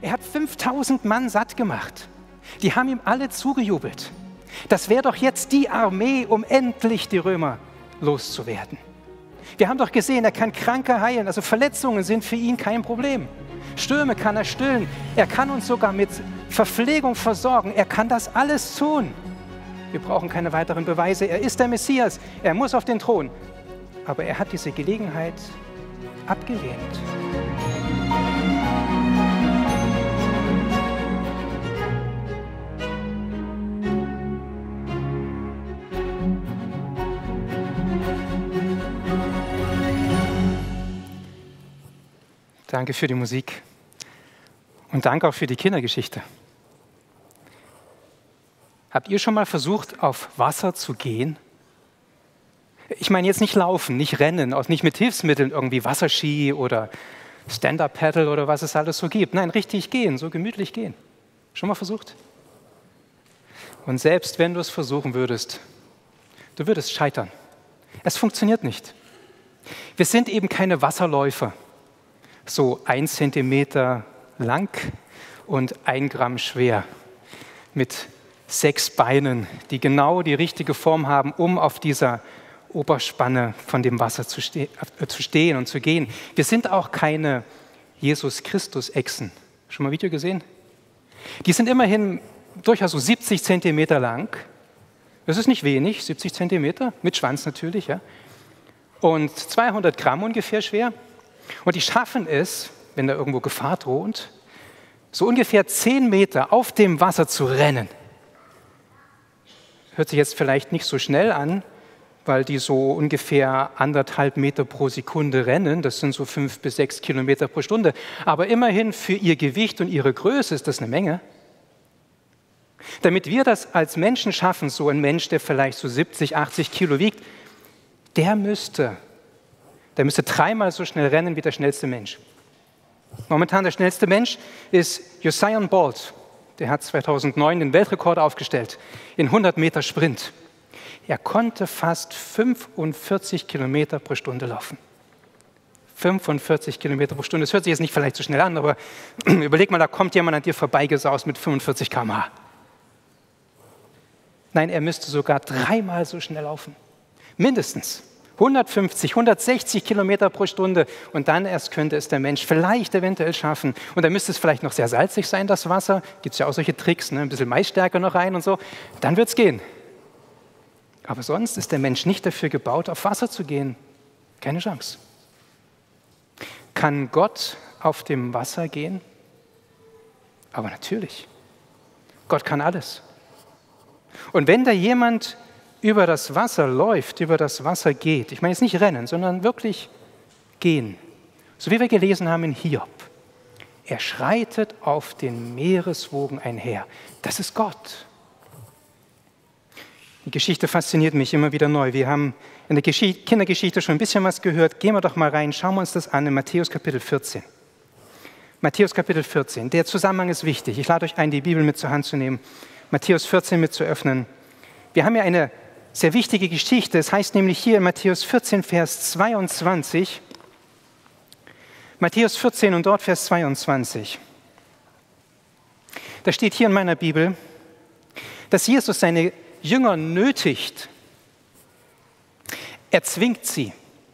Er hat 5000 Mann satt gemacht. Die haben ihm alle zugejubelt. Das wäre doch jetzt die Armee, um endlich die Römer loszuwerden. Wir haben doch gesehen, er kann Kranke heilen, also Verletzungen sind für ihn kein Problem. Stürme kann er stillen, er kann uns sogar mit Verpflegung versorgen, er kann das alles tun. Wir brauchen keine weiteren Beweise, er ist der Messias, er muss auf den Thron. Aber er hat diese Gelegenheit abgelehnt. Danke für die Musik und danke auch für die Kindergeschichte. Habt ihr schon mal versucht, auf Wasser zu gehen? Ich meine jetzt nicht laufen, nicht rennen, auch nicht mit Hilfsmitteln, irgendwie Wasserski oder Stand-Up-Paddle oder was es alles so gibt. Nein, richtig gehen, so gemütlich gehen. Schon mal versucht? Und selbst wenn du es versuchen würdest, du würdest scheitern. Es funktioniert nicht. Wir sind eben keine Wasserläufer. So 1 Zentimeter lang und 1 Gramm schwer, mit 6 Beinen, die genau die richtige Form haben, um auf dieser Oberspanne von dem Wasser zu stehen und zu gehen. Wir sind auch keine Jesus-Christus-Echsen. Schon mal ein Video gesehen? Die sind immerhin durchaus so 70 Zentimeter lang. Das ist nicht wenig, 70 Zentimeter, mit Schwanz natürlich, ja. Und 200 Gramm ungefähr schwer. Und die schaffen es, wenn da irgendwo Gefahr droht, so ungefähr 10 Meter auf dem Wasser zu rennen. Hört sich jetzt vielleicht nicht so schnell an, weil die so ungefähr 1,5 Meter pro Sekunde rennen. Das sind so 5 bis 6 Kilometer pro Stunde. Aber immerhin für ihr Gewicht und ihre Größe ist das eine Menge. Damit wir das als Menschen schaffen, so ein Mensch, der vielleicht so 70, 80 Kilo wiegt, der müsste 3-mal so schnell rennen wie der schnellste Mensch. Momentan der schnellste Mensch ist Usain Bolt. Der hat 2009 den Weltrekord aufgestellt in 100 Meter Sprint. Er konnte fast 45 Kilometer pro Stunde laufen. 45 Kilometer pro Stunde. Das hört sich jetzt nicht vielleicht so schnell an, aber überleg mal, da kommt jemand an dir vorbeigesaust mit 45 km/h. Nein, er müsste sogar 3-mal so schnell laufen. Mindestens. 150, 160 Kilometer pro Stunde und dann erst könnte es der Mensch vielleicht eventuell schaffen. Und dann müsste es vielleicht noch sehr salzig sein, das Wasser. Gibt es ja auch solche Tricks, ne? Ein bisschen Maisstärke noch rein und so. Dann wird es gehen. Aber sonst ist der Mensch nicht dafür gebaut, auf Wasser zu gehen. Keine Chance. Kann Gott auf dem Wasser gehen? Aber natürlich. Gott kann alles. Und wenn da jemand über das Wasser läuft, über das Wasser geht, ich meine jetzt nicht rennen, sondern wirklich gehen, so wie wir gelesen haben in Hiob, er schreitet auf den Meereswogen einher. Das ist Gott. Die Geschichte fasziniert mich immer wieder neu. Wir haben in der Kindergeschichte schon ein bisschen was gehört. Gehen wir doch mal rein, schauen wir uns das an in Matthäus Kapitel 14. Matthäus Kapitel 14, der Zusammenhang ist wichtig. Ich lade euch ein, die Bibel mit zur Hand zu nehmen, Matthäus 14 mit zu öffnen. Wir haben ja eine sehr wichtige Geschichte. Es heißt nämlich hier in Matthäus 14, Vers 22, Matthäus 14 und dort Vers 22. Da steht hier in meiner Bibel, dass Jesus seine Jünger nötigt. Er zwingt sie.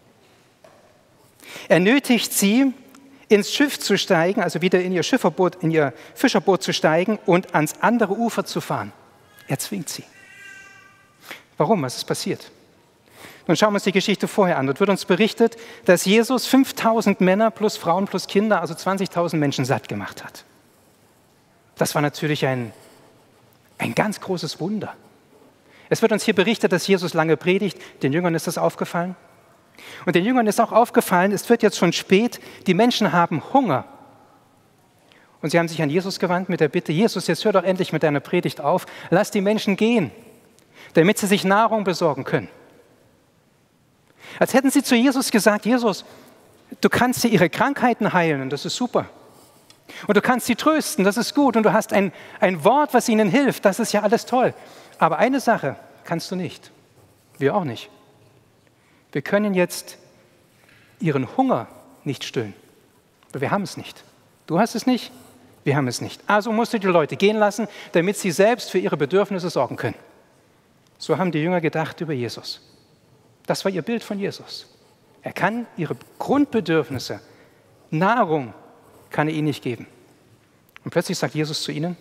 Er nötigt sie, ins Schiff zu steigen, also wieder in ihr Fischerboot zu steigen und ans andere Ufer zu fahren. Er zwingt sie. Warum? Was ist passiert? Nun schauen wir uns die Geschichte vorher an. Dort wird uns berichtet, dass Jesus 5000 Männer plus Frauen plus Kinder, also 20.000 Menschen satt gemacht hat. Das war natürlich ein ganz großes Wunder. Es wird uns hier berichtet, dass Jesus lange predigt. Den Jüngern ist das aufgefallen. Und den Jüngern ist auch aufgefallen, es wird jetzt schon spät, die Menschen haben Hunger. Und sie haben sich an Jesus gewandt mit der Bitte, Jesus, jetzt hör doch endlich mit deiner Predigt auf, lass die Menschen gehen, damit sie sich Nahrung besorgen können. Als hätten sie zu Jesus gesagt, Jesus, du kannst sie ihre Krankheiten heilen und das ist super. Und du kannst sie trösten, das ist gut. Und du hast ein Wort, was ihnen hilft, das ist ja alles toll. Aber eine Sache kannst du nicht, wir auch nicht. Wir können jetzt ihren Hunger nicht stillen, weil wir haben es nicht. Du hast es nicht, Wir haben es nicht. Also musst du die Leute gehen lassen, damit sie selbst für ihre Bedürfnisse sorgen können. So haben die Jünger gedacht über Jesus. Das war ihr Bild von Jesus. Er kann ihre Grundbedürfnisse, Nahrung, kann er ihnen nicht geben. Und plötzlich sagt Jesus zu ihnen,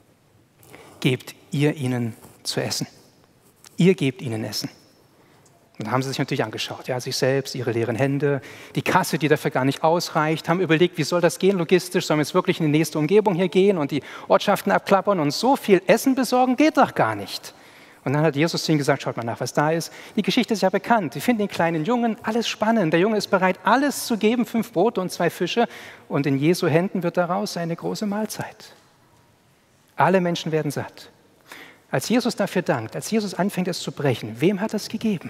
gebt ihr ihnen zu essen. Ihr gebt ihnen Essen. Und dann haben sie sich natürlich angeschaut, ja, sich selbst, ihre leeren Hände, die Kasse, die dafür gar nicht ausreicht, haben überlegt, wie soll das gehen logistisch, sollen wir jetzt wirklich in die nächste Umgebung hier gehen und die Ortschaften abklappern und so viel Essen besorgen, geht doch gar nicht. Und dann hat Jesus zu ihnen gesagt, schaut mal nach, was da ist. Die Geschichte ist ja bekannt. Wir finden den kleinen Jungen, alles spannend. Der Junge ist bereit, alles zu geben, 5 Brote und 2 Fische. Und in Jesu Händen wird daraus eine große Mahlzeit. Alle Menschen werden satt. Als Jesus dafür dankt, als Jesus anfängt, es zu brechen, wem hat er es gegeben?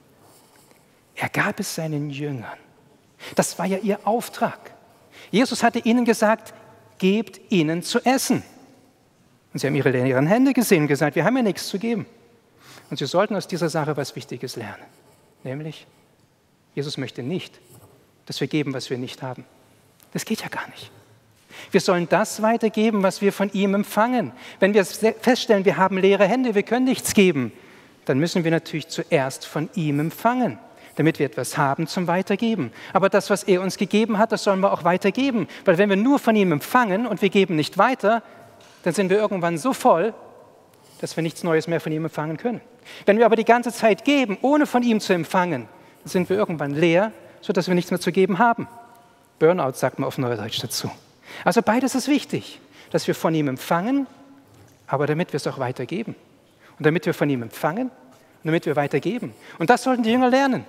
Er gab es seinen Jüngern. Das war ja ihr Auftrag. Jesus hatte ihnen gesagt, gebt ihnen zu essen. Und sie haben ihre leeren Hände gesehen und gesagt, wir haben ja nichts zu geben. Und sie sollten aus dieser Sache was Wichtiges lernen. Nämlich, Jesus möchte nicht, dass wir geben, was wir nicht haben. Das geht ja gar nicht. Wir sollen das weitergeben, was wir von ihm empfangen. Wenn wir feststellen, wir haben leere Hände, wir können nichts geben, dann müssen wir natürlich zuerst von ihm empfangen, damit wir etwas haben zum Weitergeben. Aber das, was er uns gegeben hat, das sollen wir auch weitergeben. Weil wenn wir nur von ihm empfangen und wir geben nicht weiter, dann sind wir irgendwann so voll, dass wir nichts Neues mehr von ihm empfangen können. Wenn wir aber die ganze Zeit geben, ohne von ihm zu empfangen, dann sind wir irgendwann leer, sodass wir nichts mehr zu geben haben. Burnout sagt man auf Neudeutsch dazu. Also beides ist wichtig, dass wir von ihm empfangen, aber damit wir es auch weitergeben. Und damit wir von ihm empfangen und damit wir weitergeben. Und das sollten die Jünger lernen.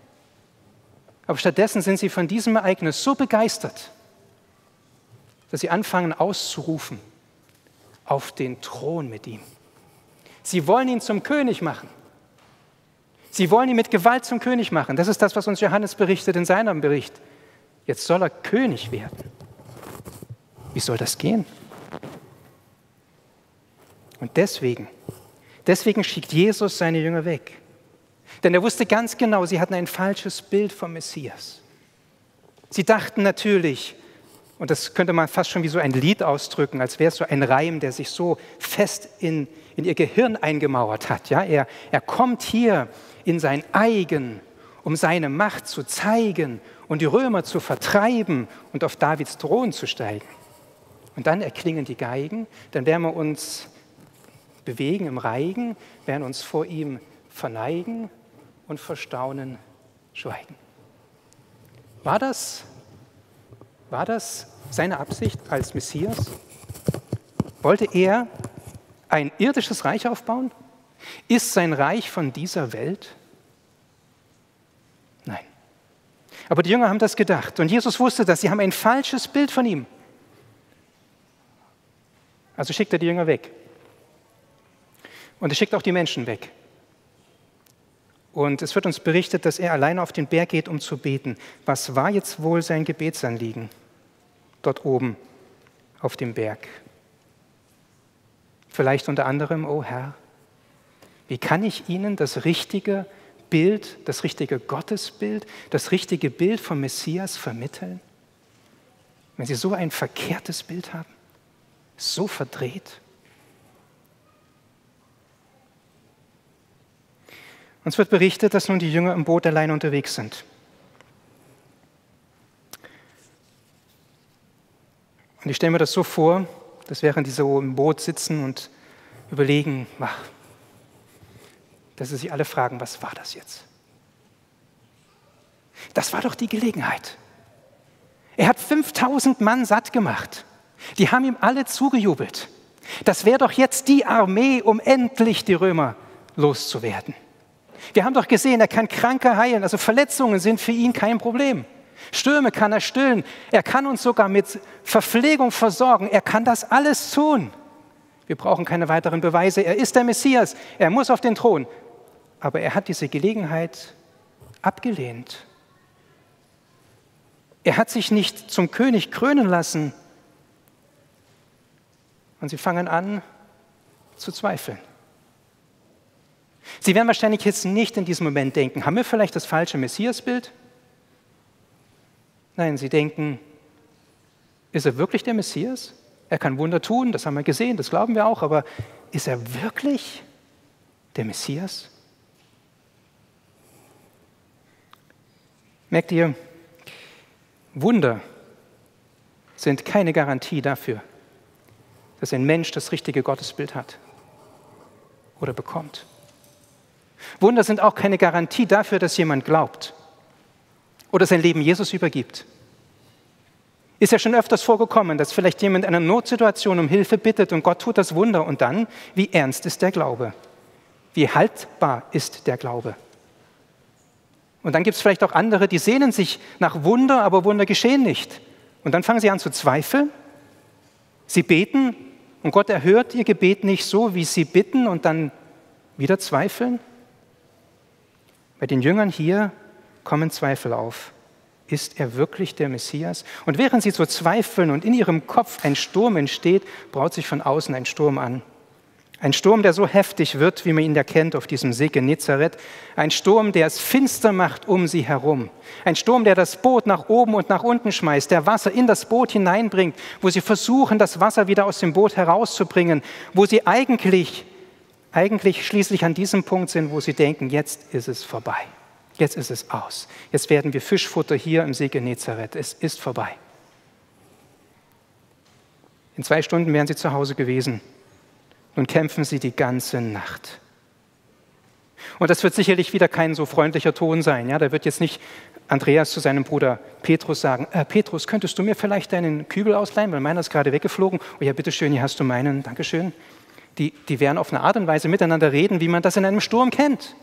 Aber stattdessen sind sie von diesem Ereignis so begeistert, dass sie anfangen auszurufen auf den Thron mit ihm. Sie wollen ihn zum König machen. Sie wollen ihn mit Gewalt zum König machen. Das ist das, was uns Johannes berichtet in seinem Bericht. Jetzt soll er König werden. Wie soll das gehen? Und deswegen schickt Jesus seine Jünger weg. Denn er wusste ganz genau, sie hatten ein falsches Bild vom Messias. Sie dachten natürlich, und das könnte man fast schon wie so ein Lied ausdrücken, als wäre es so ein Reim, der sich so fest in ihr Gehirn eingemauert hat. Ja, er kommt hier in sein Eigen, um seine Macht zu zeigen und die Römer zu vertreiben und auf Davids Thron zu steigen. Und dann erklingen die Geigen, dann werden wir uns bewegen im Reigen, werden uns vor ihm verneigen und vor Staunen schweigen. War das seine Absicht als Messias? Wollte er ein irdisches Reich aufbauen? Ist sein Reich von dieser Welt? Nein. Aber die Jünger haben das gedacht und Jesus wusste das. Sie haben ein falsches Bild von ihm. Also schickt er die Jünger weg. Und er schickt auch die Menschen weg. Und es wird uns berichtet, dass er alleine auf den Berg geht, um zu beten. Was war jetzt wohl sein Gebetsanliegen dort oben auf dem Berg? Vielleicht unter anderem, oh Herr, wie kann ich Ihnen das richtige Bild, das richtige Gottesbild, das richtige Bild vom Messias vermitteln, wenn Sie so ein verkehrtes Bild haben, so verdreht? Uns wird berichtet, dass nun die Jünger im Boot allein unterwegs sind. Und ich stelle mir das so vor, dass während die so im Boot sitzen und überlegen, dass sie sich alle fragen, was war das jetzt? Das war doch die Gelegenheit. Er hat 5000 Mann satt gemacht. Die haben ihm alle zugejubelt. Das wäre doch jetzt die Armee, um endlich die Römer loszuwerden. Wir haben doch gesehen, er kann Kranke heilen, also Verletzungen sind für ihn kein Problem. Stürme kann er stillen, er kann uns sogar mit Verpflegung versorgen, er kann das alles tun. Wir brauchen keine weiteren Beweise, er ist der Messias, er muss auf den Thron. Aber er hat diese Gelegenheit abgelehnt. Er hat sich nicht zum König krönen lassen. Und sie fangen an zu zweifeln. Sie werden wahrscheinlich jetzt nicht in diesem Moment denken, haben wir vielleicht das falsche Messiasbild? Nein, sie denken, ist er wirklich der Messias? Er kann Wunder tun, das haben wir gesehen, das glauben wir auch, aber ist er wirklich der Messias? Merkt ihr, Wunder sind keine Garantie dafür, dass ein Mensch das richtige Gottesbild hat oder bekommt. Wunder sind auch keine Garantie dafür, dass jemand glaubt oder sein Leben Jesus übergibt. Ist ja schon öfters vorgekommen, dass vielleicht jemand in einer Notsituation um Hilfe bittet und Gott tut das Wunder und dann, wie ernst ist der Glaube? Wie haltbar ist der Glaube? Und dann gibt es vielleicht auch andere, die sehnen sich nach Wunder, aber Wunder geschehen nicht. Und dann fangen sie an zu zweifeln. Sie beten und Gott erhört ihr Gebet nicht so, wie sie bitten und dann wieder zweifeln. Bei den Jüngern hier kommen Zweifel auf. Ist er wirklich der Messias? Und während sie so zweifeln und in ihrem Kopf ein Sturm entsteht, braut sich von außen ein Sturm an. Ein Sturm, der so heftig wird, wie man ihn da kennt auf diesem See Genezareth. Ein Sturm, der es finster macht um sie herum. Ein Sturm, der das Boot nach oben und nach unten schmeißt, der Wasser in das Boot hineinbringt, wo sie versuchen, das Wasser wieder aus dem Boot herauszubringen, wo sie eigentlich schließlich an diesem Punkt sind, wo sie denken, jetzt ist es vorbei. Jetzt ist es aus. Jetzt werden wir Fischfutter hier im See Genezareth. Es ist vorbei. In 2 Stunden wären sie zu Hause gewesen. Nun kämpfen sie die ganze Nacht. Und das wird sicherlich wieder kein so freundlicher Ton sein. Ja? Da wird jetzt nicht Andreas zu seinem Bruder Petrus sagen, Petrus, könntest du mir vielleicht deinen Kübel ausleihen, weil meiner ist gerade weggeflogen. Oh ja, bitteschön, hier hast du meinen, Dankeschön. Die werden auf eine Art und Weise miteinander reden, wie man das in einem Sturm kennt.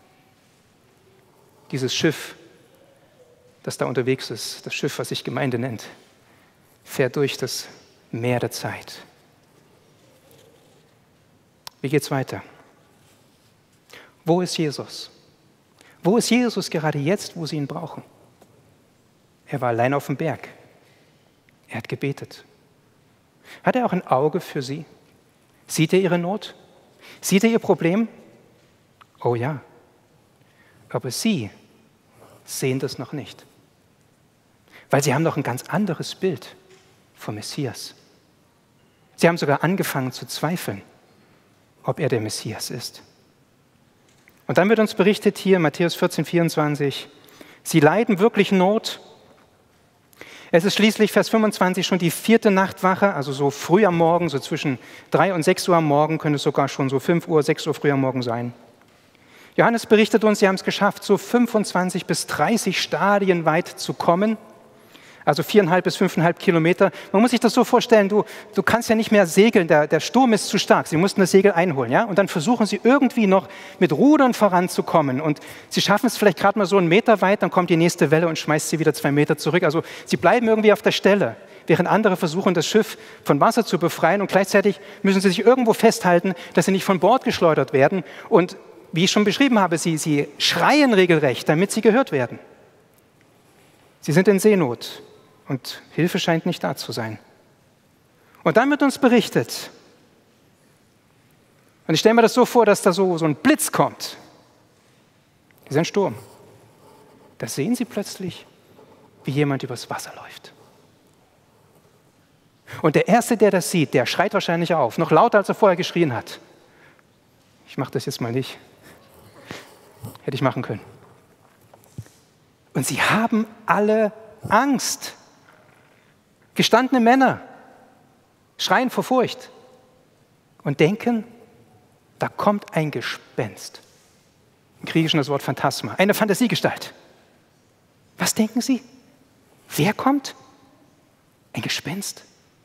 Dieses Schiff, das da unterwegs ist, das Schiff, was sich Gemeinde nennt, fährt durch das Meer der Zeit. Wie geht's weiter? Wo ist Jesus? Wo ist Jesus gerade jetzt, wo sie ihn brauchen? Er war allein auf dem Berg. Er hat gebetet. Hat er auch ein Auge für sie? Sieht er ihre Not? Sieht er ihr Problem? Oh ja. Aber sie sehen das noch nicht. Weil sie haben noch ein ganz anderes Bild vom Messias. Sie haben sogar angefangen zu zweifeln, ob er der Messias ist. Und dann wird uns berichtet hier, Matthäus 14, 24, sie leiden wirklich Not. Es ist schließlich, Vers 25, schon die 4. Nachtwache, also so früh am Morgen, so zwischen 3 und 6 Uhr am Morgen, könnte es sogar schon so 5 Uhr, 6 Uhr früh am Morgen sein. Johannes berichtet uns, sie haben es geschafft, so 25 bis 30 Stadien weit zu kommen, also 4,5 bis 5,5 Kilometer. Man muss sich das so vorstellen, du kannst ja nicht mehr segeln, der Sturm ist zu stark, sie mussten das Segel einholen, ja? Und dann versuchen sie irgendwie noch mit Rudern voranzukommen und sie schaffen es vielleicht gerade mal so 1 Meter weit, dann kommt die nächste Welle und schmeißt sie wieder 2 Meter zurück. Also sie bleiben irgendwie auf der Stelle, während andere versuchen, das Schiff von Wasser zu befreien und gleichzeitig müssen sie sich irgendwo festhalten, dass sie nicht von Bord geschleudert werden. Und wie ich schon beschrieben habe, sie schreien regelrecht, damit sie gehört werden. Sie sind in Seenot und Hilfe scheint nicht da zu sein. Und dann wird uns berichtet, und ich stelle mir das so vor, dass da so ein Blitz kommt. Das ist ein Sturm. Da sehen sie plötzlich, wie jemand übers Wasser läuft. Und der Erste, der das sieht, der schreit wahrscheinlich auf, noch lauter, als er vorher geschrien hat. Ich mache das jetzt mal nicht. Hätte ich machen können. Und sie haben alle Angst. Gestandene Männer schreien vor Furcht und denken, da kommt ein Gespenst. Im Griechischen das Wort Phantasma, eine Fantasiegestalt. Was denken Sie? Wer kommt? Ein Gespenst?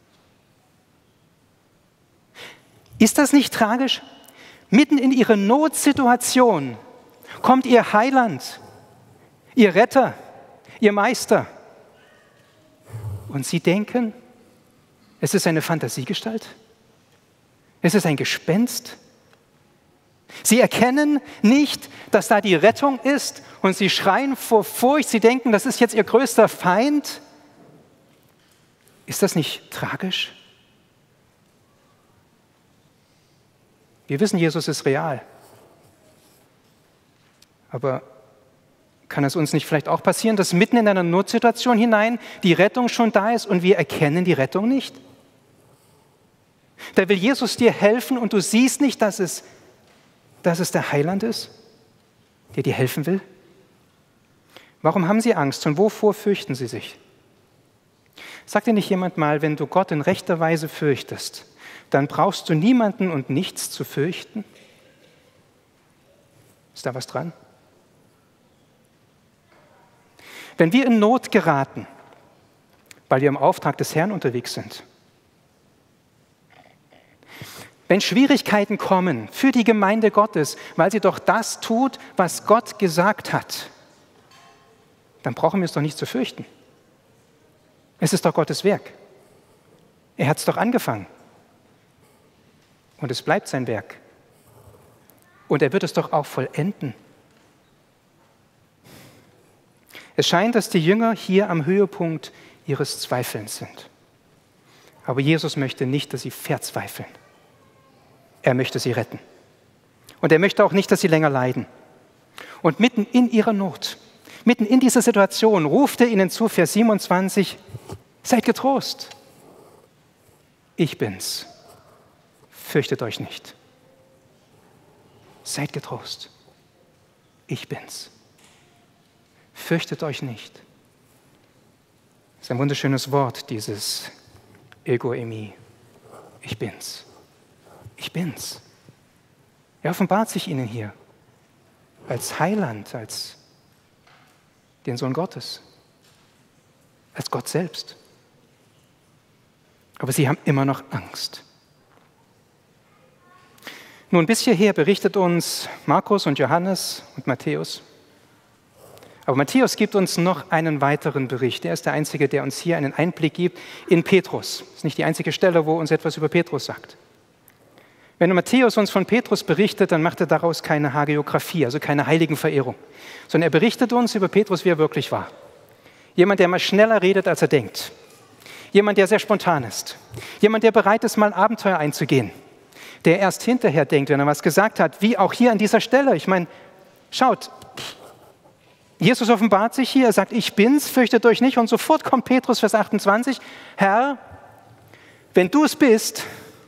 Ist das nicht tragisch? Mitten in ihre Notsituation kommt ihr Heiland, ihr Retter, ihr Meister. Und sie denken, es ist eine Fantasiegestalt? Es ist ein Gespenst? Sie erkennen nicht, dass da die Rettung ist und sie schreien vor Furcht. Sie denken, das ist jetzt ihr größter Feind. Ist das nicht tragisch? Wir wissen, Jesus ist real. Aber kann es uns nicht vielleicht auch passieren, dass mitten in einer Notsituation hinein die Rettung schon da ist und wir erkennen die Rettung nicht? Da will Jesus dir helfen und du siehst nicht, dass es der Heiland ist, der dir helfen will. Warum haben sie Angst und wovor fürchten sie sich? Sagt dir nicht jemand mal, wenn du Gott in rechter Weise fürchtest, dann brauchst du niemanden und nichts zu fürchten? Ist da was dran? Wenn wir in Not geraten, weil wir im Auftrag des Herrn unterwegs sind, wenn Schwierigkeiten kommen für die Gemeinde Gottes, weil sie doch das tut, was Gott gesagt hat, dann brauchen wir es doch nicht zu fürchten. Es ist doch Gottes Werk. Er hat es doch angefangen. Und es bleibt sein Werk. Und er wird es doch auch vollenden. Es scheint, dass die Jünger hier am Höhepunkt ihres Zweifelns sind. Aber Jesus möchte nicht, dass sie verzweifeln. Er möchte sie retten. Und er möchte auch nicht, dass sie länger leiden. Und mitten in ihrer Not, mitten in dieser Situation ruft er ihnen zu, Vers 27, seid getrost. Ich bin's. Fürchtet euch nicht. Seid getrost. Ich bin's. Fürchtet euch nicht. Das ist ein wunderschönes Wort, dieses Ego eimi. Ich bin's. Ich bin's. Er offenbart sich ihnen hier als Heiland, als den Sohn Gottes, als Gott selbst. Aber sie haben immer noch Angst. Nun, bis hierher berichtet uns Markus und Johannes und Matthäus. Aber Matthäus gibt uns noch einen weiteren Bericht. Er ist der Einzige, der uns hier einen Einblick gibt in Petrus. Das ist nicht die einzige Stelle, wo uns etwas über Petrus sagt. Wenn Matthäus uns von Petrus berichtet, dann macht er daraus keine Hagiografie, also keine Heiligenverehrung, sondern er berichtet uns über Petrus, wie er wirklich war. Jemand, der mal schneller redet, als er denkt. Jemand, der sehr spontan ist. Jemand, der bereit ist, mal ein Abenteuer einzugehen. Der erst hinterher denkt, wenn er was gesagt hat, wie auch hier an dieser Stelle. Ich meine, schaut, Jesus offenbart sich hier, er sagt, ich bin's, fürchtet euch nicht. Und sofort kommt Petrus, Vers 28, Herr, wenn du es bist,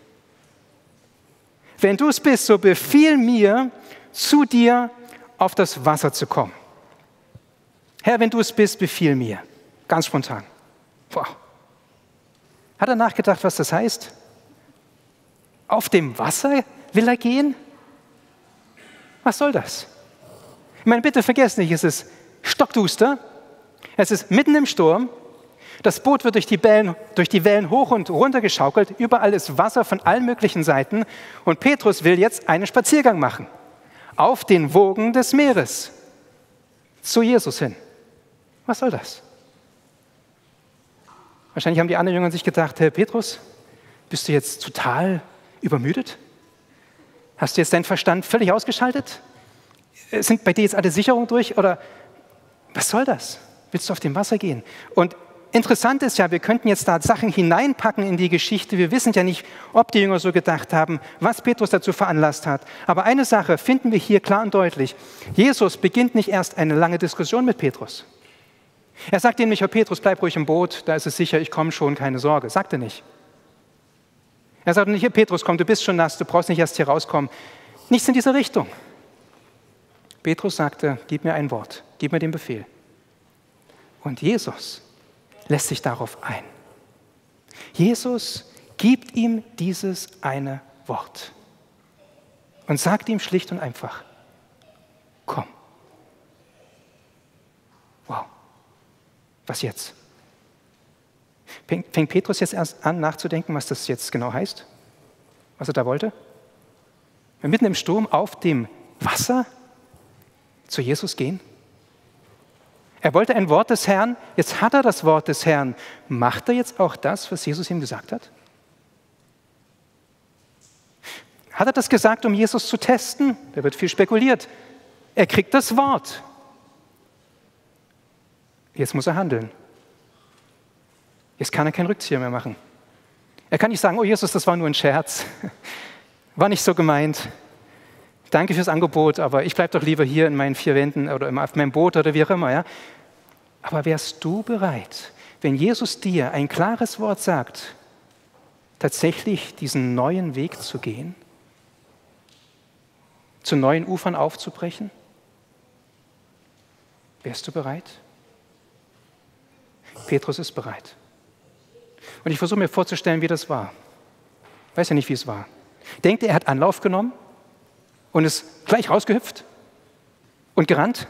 so befiehl mir, zu dir auf das Wasser zu kommen. Herr, wenn du es bist, befiehl mir. Ganz spontan. Boah. Hat er nachgedacht, was das heißt? Auf dem Wasser will er gehen? Was soll das? Ich meine, bitte vergesst nicht, es ist stockduster, es ist mitten im Sturm, das Boot wird durch die Wellen hoch und runter geschaukelt, überall ist Wasser von allen möglichen Seiten und Petrus will jetzt einen Spaziergang machen, auf den Wogen des Meeres, zu Jesus hin. Was soll das? Wahrscheinlich haben die anderen Jünger sich gedacht, Herr Petrus, bist du jetzt total übermüdet? Hast du jetzt deinen Verstand völlig ausgeschaltet? Sind bei dir jetzt alle Sicherungen durch? Oder was soll das? Willst du auf dem Wasser gehen? Und interessant ist ja, wir könnten jetzt da Sachen hineinpacken in die Geschichte. Wir wissen ja nicht, ob die Jünger so gedacht haben, was Petrus dazu veranlasst hat. Aber eine Sache finden wir hier klar und deutlich. Jesus beginnt nicht erst eine lange Diskussion mit Petrus. Er sagt ihm nicht, Herr Petrus, bleib ruhig im Boot, da ist es sicher, ich komme schon, keine Sorge. Sagt er nicht. Er sagt nicht, Herr Petrus, komm, du bist schon nass, du brauchst nicht erst hier rauskommen. Nichts in dieser Richtung. Petrus sagte, gib mir ein Wort, gib mir den Befehl. Und Jesus lässt sich darauf ein. Jesus gibt ihm dieses eine Wort und sagt ihm schlicht und einfach, komm. Wow, was jetzt? Fängt Petrus jetzt erst an nachzudenken, was das jetzt genau heißt? Was er da wollte? Mitten im Sturm auf dem Wasser zu Jesus gehen? Er wollte ein Wort des Herrn, jetzt hat er das Wort des Herrn. Macht er jetzt auch das, was Jesus ihm gesagt hat? Hat er das gesagt, um Jesus zu testen? Da wird viel spekuliert. Er kriegt das Wort. Jetzt muss er handeln. Jetzt kann er keinen Rückzieher mehr machen. Er kann nicht sagen, oh Jesus, das war nur ein Scherz. War nicht so gemeint. Danke fürs Angebot, aber ich bleibe doch lieber hier in meinen 4 Wänden oder auf meinem Boot oder wie auch immer. Ja? Aber wärst du bereit, wenn Jesus dir ein klares Wort sagt, tatsächlich diesen neuen Weg zu gehen, zu neuen Ufern aufzubrechen? Wärst du bereit? Petrus ist bereit. Und ich versuche mir vorzustellen, wie das war. Ich weiß ja nicht, wie es war. Denkt ihr, er hat Anlauf genommen und ist gleich rausgehüpft und gerannt?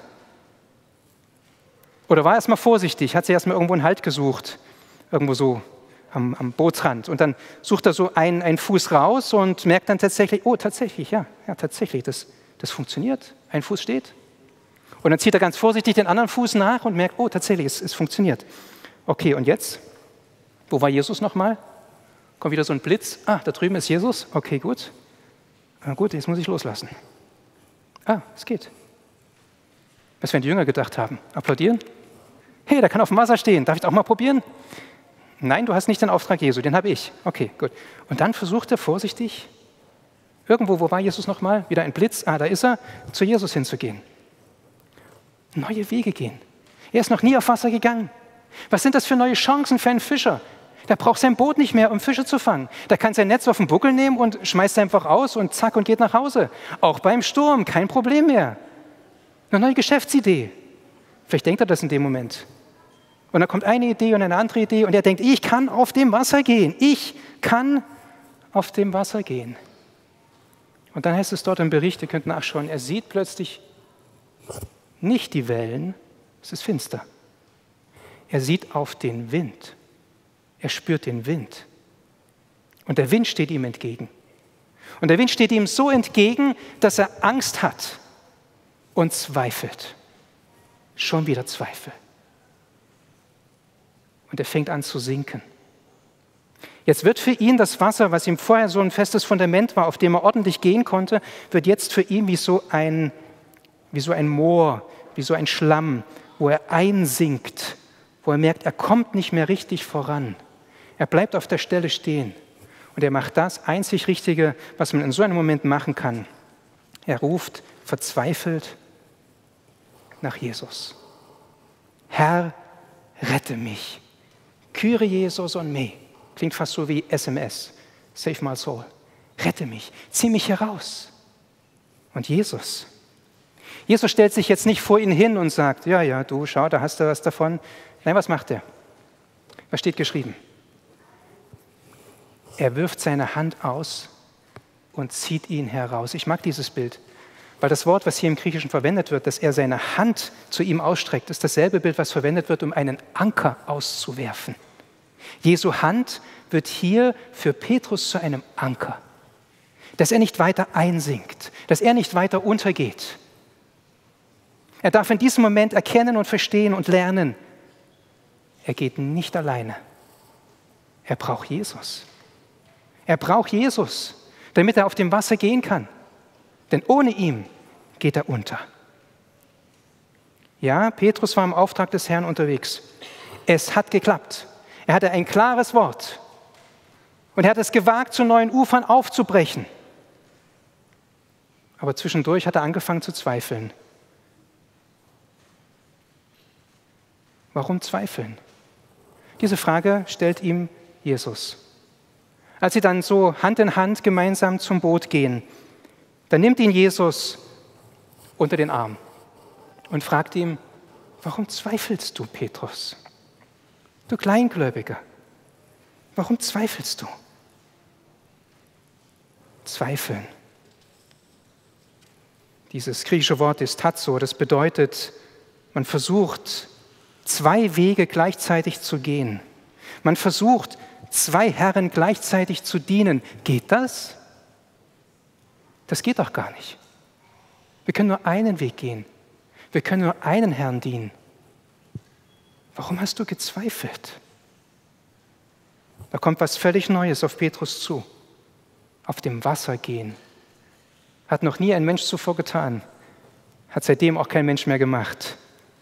Oder war er erstmal vorsichtig, hat sich erstmal irgendwo einen Halt gesucht, irgendwo so am Bootsrand. Und dann sucht er so einen Fuß raus und merkt dann tatsächlich, oh, tatsächlich, ja tatsächlich, das funktioniert. Ein Fuß steht. Und dann zieht er ganz vorsichtig den anderen Fuß nach und merkt, oh, tatsächlich, es funktioniert. Okay, und jetzt? Wo war Jesus nochmal? Kommt wieder so ein Blitz. Ah, da drüben ist Jesus. Okay, gut. Gut, jetzt muss ich loslassen. Ah, es geht. Was werden die Jünger gedacht haben? Applaudieren? Hey, der kann auf dem Wasser stehen. Darf ich das auch mal probieren? Nein, du hast nicht den Auftrag Jesu, den habe ich. Okay, gut. Und dann versucht er vorsichtig, irgendwo, wo war Jesus nochmal? Wieder ein Blitz. Ah, da ist er, zu Jesus hinzugehen. Neue Wege gehen. Er ist noch nie auf Wasser gegangen. Was sind das für neue Chancen für einen Fischer? Der braucht sein Boot nicht mehr, um Fische zu fangen. Der kann sein Netz auf den Buckel nehmen und schmeißt es einfach aus und zack und geht nach Hause. Auch beim Sturm, kein Problem mehr. Eine neue Geschäftsidee. Vielleicht denkt er das in dem Moment. Und dann kommt eine Idee und eine andere Idee und er denkt, ich kann auf dem Wasser gehen. Ich kann auf dem Wasser gehen. Und dann heißt es dort im Bericht, ihr könnt nachschauen, er sieht plötzlich nicht die Wellen, es ist finster. Er sieht auf den Wind. Er spürt den Wind. Und der Wind steht ihm entgegen. Und der Wind steht ihm so entgegen, dass er Angst hat und zweifelt. Schon wieder Zweifel. Und er fängt an zu sinken. Jetzt wird für ihn das Wasser, was ihm vorher so ein festes Fundament war, auf dem er ordentlich gehen konnte, wird jetzt für ihn wie so ein Moor, wie so ein Schlamm, wo er einsinkt, wo er merkt, er kommt nicht mehr richtig voran. Er bleibt auf der Stelle stehen und er macht das einzig Richtige, was man in so einem Moment machen kann. Er ruft verzweifelt nach Jesus. Herr, rette mich. Kyrie Jesus und me. Klingt fast so wie SMS. Save my soul. Rette mich. Zieh mich heraus. Und Jesus stellt sich jetzt nicht vor ihn hin und sagt, ja, du, schau, da hast du was davon. Nein, was macht er? Was steht geschrieben? Er wirft seine Hand aus und zieht ihn heraus. Ich mag dieses Bild, weil das Wort, was hier im Griechischen verwendet wird, dass er seine Hand zu ihm ausstreckt, ist dasselbe Bild, was verwendet wird, um einen Anker auszuwerfen. Jesu Hand wird hier für Petrus zu einem Anker, dass er nicht weiter einsinkt, dass er nicht weiter untergeht. Er darf in diesem Moment erkennen und verstehen und lernen, er geht nicht alleine. Er braucht Jesus. Er braucht Jesus, damit er auf dem Wasser gehen kann. Denn ohne ihn geht er unter. Ja, Petrus war im Auftrag des Herrn unterwegs. Es hat geklappt. Er hatte ein klares Wort. Und er hat es gewagt, zu neuen Ufern aufzubrechen. Aber zwischendurch hat er angefangen zu zweifeln. Warum zweifeln? Diese Frage stellt ihm Jesus. Als sie dann so Hand in Hand gemeinsam zum Boot gehen, dann nimmt ihn Jesus unter den Arm und fragt ihn, warum zweifelst du, Petrus? Du Kleingläubiger, warum zweifelst du? Zweifeln. Dieses griechische Wort ist tazo, das bedeutet, man versucht, zwei Wege gleichzeitig zu gehen. Man versucht, zwei Herren gleichzeitig zu dienen. Geht das? Das geht doch gar nicht. Wir können nur einen Weg gehen. Wir können nur einen Herrn dienen. Warum hast du gezweifelt? Da kommt was völlig Neues auf Petrus zu. Auf dem Wasser gehen. Hat noch nie ein Mensch zuvor getan. Hat seitdem auch kein Mensch mehr gemacht.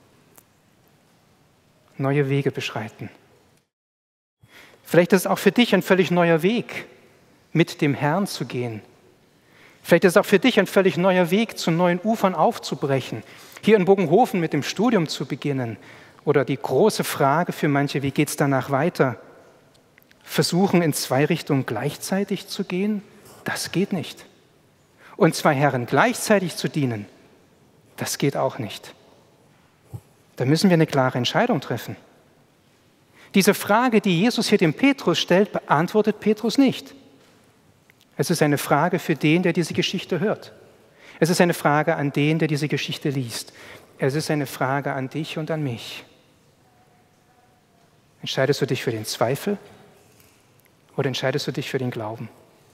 Neue Wege beschreiten. Vielleicht ist es auch für dich ein völlig neuer Weg, mit dem Herrn zu gehen. Vielleicht ist es auch für dich ein völlig neuer Weg, zu neuen Ufern aufzubrechen. Hier in Bogenhofen mit dem Studium zu beginnen. Oder die große Frage für manche, wie geht es danach weiter? versuchen, in zwei Richtungen gleichzeitig zu gehen? Das geht nicht. Und zwei Herren gleichzeitig zu dienen? Das geht auch nicht. Da müssen wir eine klare Entscheidung treffen. Diese Frage, die Jesus hier dem Petrus stellt, beantwortet Petrus nicht. Es ist eine Frage für den, der diese Geschichte hört. Es ist eine Frage an den, der diese Geschichte liest. Es ist eine Frage an dich und an mich. Entscheidest du dich für den Zweifel oder entscheidest du dich für den Glauben?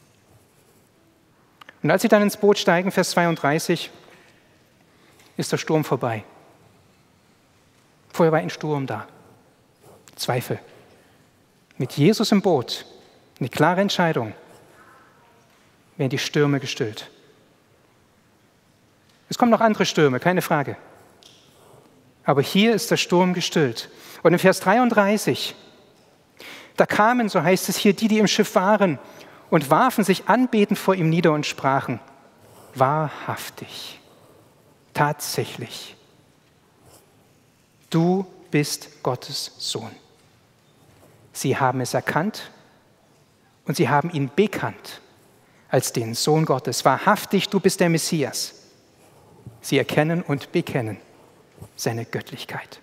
Und als sie dann ins Boot steigen, Vers 32, ist der Sturm vorbei. Vorher war ein Sturm da. Zweifel. Mit Jesus im Boot, eine klare Entscheidung, werden die Stürme gestillt. Es kommen noch andere Stürme, keine Frage. Aber hier ist der Sturm gestillt. Und in Vers 33, da kamen, so heißt es hier, die im Schiff waren und warfen sich anbetend vor ihm nieder und sprachen, wahrhaftig, tatsächlich, du bist Gottes Sohn. Sie haben es erkannt und sie haben ihn bekannt als den Sohn Gottes. Wahrhaftig, du bist der Messias. Sie erkennen und bekennen seine Göttlichkeit.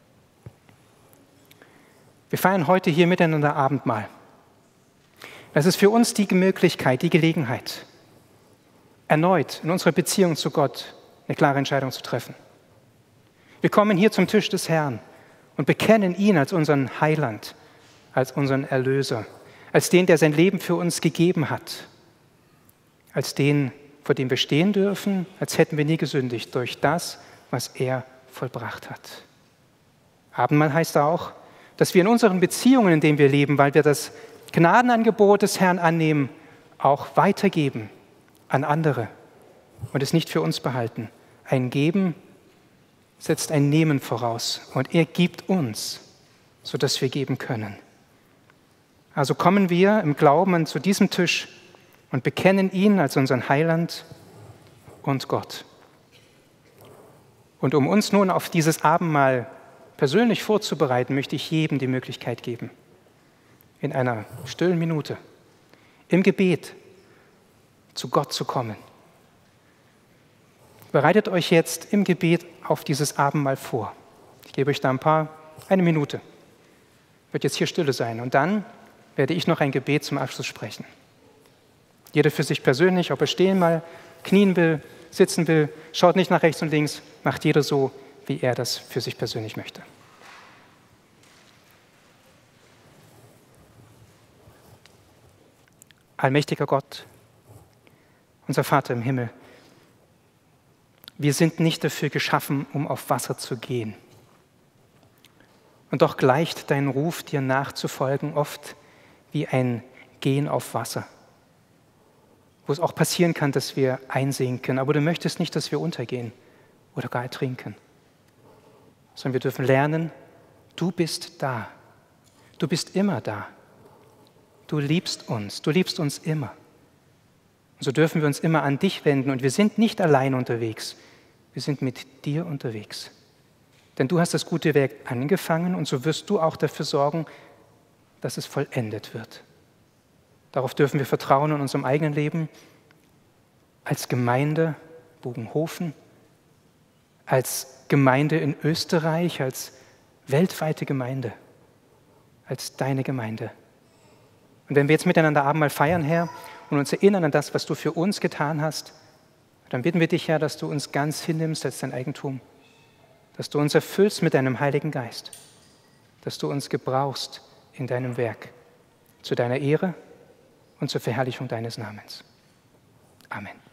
Wir feiern heute hier miteinander Abendmahl. Das ist für uns die Möglichkeit, die Gelegenheit, erneut in unserer Beziehung zu Gott eine klare Entscheidung zu treffen. Wir kommen hier zum Tisch des Herrn und bekennen ihn als unseren Heiland, als unseren Erlöser, als den, der sein Leben für uns gegeben hat, als den, vor dem wir stehen dürfen, als hätten wir nie gesündigt durch das, was er vollbracht hat. Abendmahl heißt auch, dass wir in unseren Beziehungen, in denen wir leben, weil wir das Gnadenangebot des Herrn annehmen, auch weitergeben an andere und es nicht für uns behalten. Ein Geben setzt ein Nehmen voraus und er gibt uns, sodass wir geben können. Also kommen wir im Glauben zu diesem Tisch und bekennen ihn als unseren Heiland und Gott. Und um uns nun auf dieses Abendmahl persönlich vorzubereiten, möchte ich jedem die Möglichkeit geben, in einer stillen Minute, im Gebet zu Gott zu kommen. Bereitet euch jetzt im Gebet auf dieses Abendmahl vor. Ich gebe euch da eine Minute. Wird jetzt hier Stille sein und dann werde ich noch ein Gebet zum Abschluss sprechen. Jeder für sich persönlich, ob er stehen mal, knien will, sitzen will, schaut nicht nach rechts und links, macht jeder so, wie er das für sich persönlich möchte. Allmächtiger Gott, unser Vater im Himmel, wir sind nicht dafür geschaffen, um auf Wasser zu gehen. Und doch gleicht dein Ruf, dir nachzufolgen, oft wie ein Gehen auf Wasser, wo es auch passieren kann, dass wir einsinken, aber du möchtest nicht, dass wir untergehen oder gar ertrinken, sondern wir dürfen lernen, du bist da, du bist immer da, du liebst uns immer. Und so dürfen wir uns immer an dich wenden und wir sind nicht allein unterwegs, wir sind mit dir unterwegs. Denn du hast das gute Werk angefangen und so wirst du auch dafür sorgen, dass es vollendet wird. Darauf dürfen wir vertrauen in unserem eigenen Leben, als Gemeinde Bogenhofen, als Gemeinde in Österreich, als weltweite Gemeinde, als deine Gemeinde. Und wenn wir jetzt miteinander Abendmahl feiern, Herr, und uns erinnern an das, was du für uns getan hast, dann bitten wir dich, Herr, dass du uns ganz hinnimmst als dein Eigentum, dass du uns erfüllst mit deinem Heiligen Geist, dass du uns gebrauchst in deinem Werk, zu deiner Ehre und zur Verherrlichung deines Namens. Amen.